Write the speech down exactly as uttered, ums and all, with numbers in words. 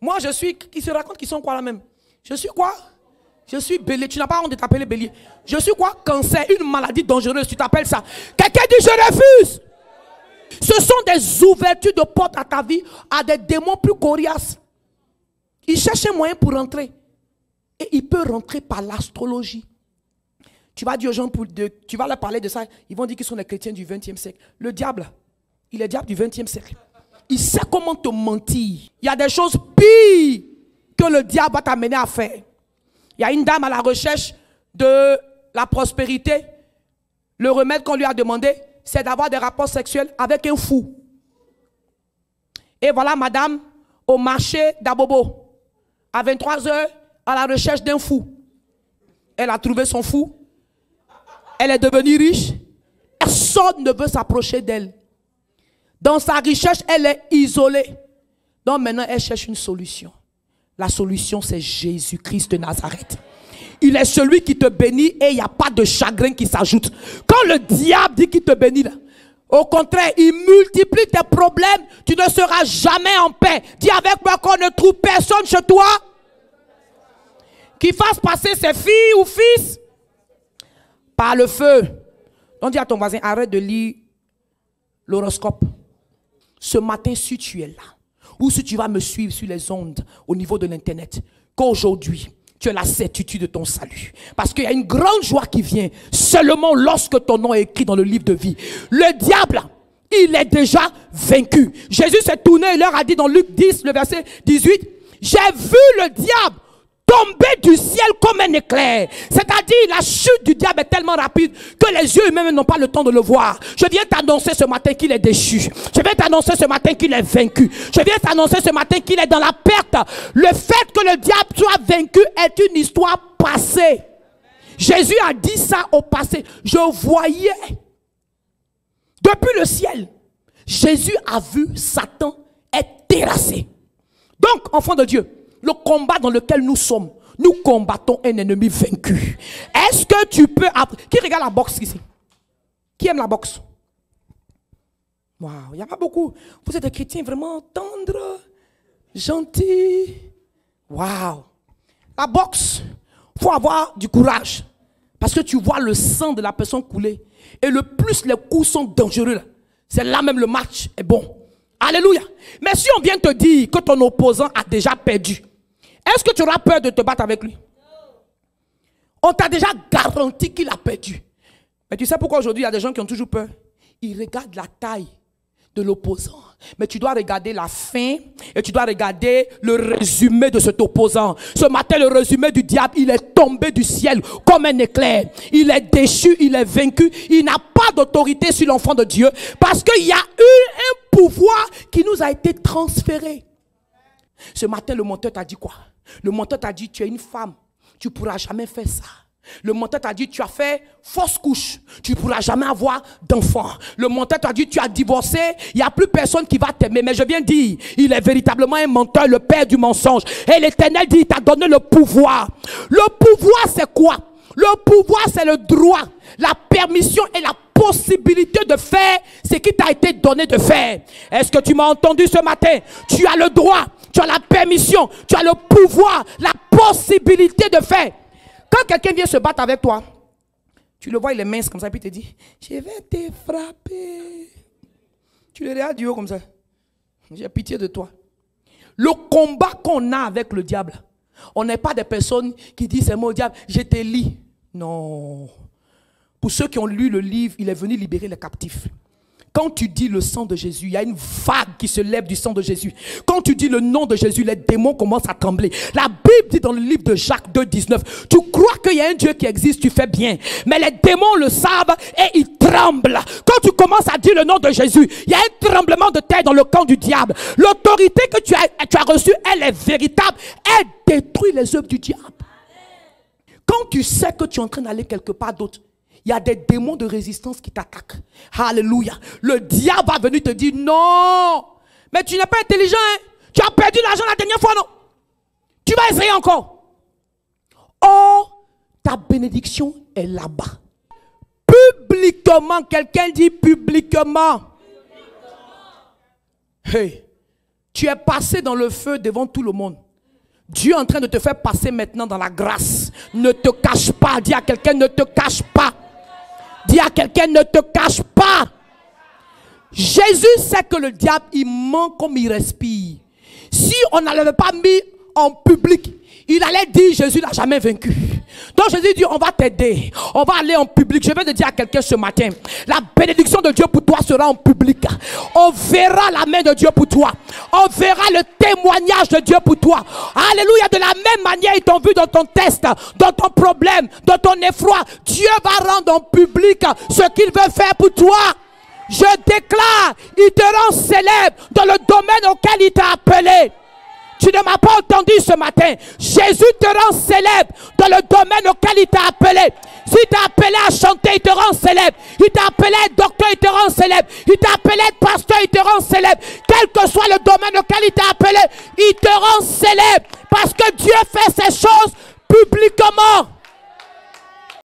Moi, je suis... Qui se raconte qu'ils sont quoi là même? Je suis quoi? Je suis bélier. Tu n'as pas honte de t'appeler bélier. Je suis quoi? Cancer, une maladie dangereuse. Tu t'appelles ça. Quelqu'un dit je refuse. Ce sont des ouvertures de portes à ta vie, à des démons plus coriaces. Ils cherchent un moyen pour rentrer. Et il peut rentrer par l'astrologie. Tu vas dire aux gens, pour de, tu vas leur parler de ça. Ils vont dire qu'ils sont les chrétiens du vingtième siècle. Le diable, il est le diable du vingtième siècle. Il sait comment te mentir. Il y a des choses pires que le diable va t'amener à faire. Il y a une dame à la recherche de la prospérité. Le remède qu'on lui a demandé, c'est d'avoir des rapports sexuels avec un fou. Et voilà madame au marché d'Abobo, à vingt-trois heures, à la recherche d'un fou. Elle a trouvé son fou. Elle est devenue riche. Personne ne veut s'approcher d'elle. Dans sa recherche, elle est isolée. Donc maintenant, elle cherche une solution. La solution, c'est Jésus-Christ de Nazareth. Il est celui qui te bénit et il n'y a pas de chagrin qui s'ajoute. Quand le diable dit qu'il te bénit, là, au contraire, il multiplie tes problèmes. Tu ne seras jamais en paix. Dis avec moi qu'on ne trouve personne chez toi qui fasse passer ses filles ou fils par le feu. Donc dis à ton voisin, arrête de lire l'horoscope. Ce matin, si tu es là, ou si tu vas me suivre sur les ondes au niveau de l'internet, qu'aujourd'hui, tu as la certitude de ton salut. Parce qu'il y a une grande joie qui vient seulement lorsque ton nom est écrit dans le livre de vie. Le diable, il est déjà vaincu. Jésus s'est tourné et leur a dit dans Luc dix, le verset dix-huit, j'ai vu le diable tomber du ciel comme un éclair. C'est-à-dire la chute du diable est tellement rapide que les yeux eux-mêmes n'ont pas le temps de le voir. Je viens t'annoncer ce matin qu'il est déchu. Je viens t'annoncer ce matin qu'il est vaincu. Je viens t'annoncer ce matin qu'il est dans la perte. Le fait que le diable soit vaincu est une histoire passée. Jésus a dit ça au passé. Je voyais depuis le ciel. Jésus a vu Satan être terrassé. Donc, enfant de Dieu, le combat dans lequel nous sommes, nous combattons un ennemi vaincu. Est-ce que tu peux... Qui regarde la boxe ici? Qui aime la boxe? Waouh, il n'y a pas beaucoup. Vous êtes des chrétiens vraiment tendres, gentils. Waouh. La boxe, il faut avoir du courage. Parce que tu vois le sang de la personne couler. Et le plus les coups sont dangereux, c'est là même le match est bon. Alléluia. Mais si on vient te dire que ton opposant a déjà perdu, est-ce que tu auras peur de te battre avec lui? On t'a déjà garanti qu'il a perdu. Mais tu sais pourquoi aujourd'hui il y a des gens qui ont toujours peur? Ils regardent la taille de l'opposant. Mais tu dois regarder la fin et tu dois regarder le résumé de cet opposant. Ce matin, le résumé du diable, il est tombé du ciel comme un éclair. Il est déchu, il est vaincu. Il n'a pas d'autorité sur l'enfant de Dieu parce qu'il y a eu un pouvoir qui nous a été transféré. Ce matin, le menteur t'a dit quoi? Le menteur t'a dit, tu es une femme, tu ne pourras jamais faire ça. Le menteur t'a dit, tu as fait fausse couche, tu ne pourras jamais avoir d'enfant. Le menteur t'a dit, tu as divorcé, il n'y a plus personne qui va t'aimer. Mais je viens dire, il est véritablement un menteur, le père du mensonge. Et l'Éternel dit, il t'a donné le pouvoir. Le pouvoir, c'est quoi? Le pouvoir, c'est le droit, la permission et la possibilité de faire ce qui t'a été donné de faire. Est-ce que tu m'as entendu ce matin? Tu as le droit, tu as la permission, tu as le pouvoir, la possibilité de faire. Quand quelqu'un vient se battre avec toi, tu le vois, il est mince comme ça, puis il te dit, je vais te frapper. Tu le regardes du haut comme ça. J'ai pitié de toi. Le combat qu'on a avec le diable, on n'est pas des personnes qui disent, c'est moi au diable, je te lis. Non. Pour ceux qui ont lu le livre, il est venu libérer les captifs. Quand tu dis le sang de Jésus, il y a une vague qui se lève du sang de Jésus. Quand tu dis le nom de Jésus, les démons commencent à trembler. La Bible dit dans le livre de Jacques deux, dix-neuf, tu crois qu'il y a un Dieu qui existe, tu fais bien. Mais les démons le savent et ils tremblent. Quand tu commences à dire le nom de Jésus, il y a un tremblement de terre dans le camp du diable. L'autorité que tu as, tu as reçue, elle est véritable. Elle détruit les œuvres du diable. Quand tu sais que tu es en train d'aller quelque part d'autre, il y a des démons de résistance qui t'attaquent. Alléluia. Le diable va venir te dire non. Mais tu n'es pas intelligent. Hein? Tu as perdu l'argent la dernière fois, non? Tu vas essayer encore. Or, ta bénédiction est là-bas. Publiquement, quelqu'un dit publiquement. Hey, Tu es passé dans le feu devant tout le monde. Dieu est en train de te faire passer maintenant dans la grâce. Ne te cache pas. Dis à quelqu'un, ne te cache pas. Dis à quelqu'un, ne te cache pas. Jésus sait que le diable, il ment comme il respire. Si on ne l'avait pas mis en public, il allait dire, Jésus n'a jamais vaincu. Donc Jésus dit, on va t'aider. On va aller en public. Je vais te dire à quelqu'un ce matin, la bénédiction de Dieu pour toi sera en public. On verra la main de Dieu pour toi. On verra le témoignage de Dieu pour toi. Alléluia. De la même manière, ils t'ont vu dans ton test, dans ton problème, dans ton effroi. Dieu va rendre en public ce qu'il veut faire pour toi. Je déclare, il te rend célèbre dans le domaine auquel il t'a appelé. Tu ne m'as pas entendu ce matin. Jésus te rend célèbre dans le domaine auquel il t'a appelé. S'il t'a appelé à chanter, il te rend célèbre. Il t'a appelé à être docteur, il te rend célèbre. Il t'a appelé à être pasteur, il te rend célèbre. Quel que soit le domaine auquel il t'a appelé, il te rend célèbre. Parce que Dieu fait ces choses publiquement.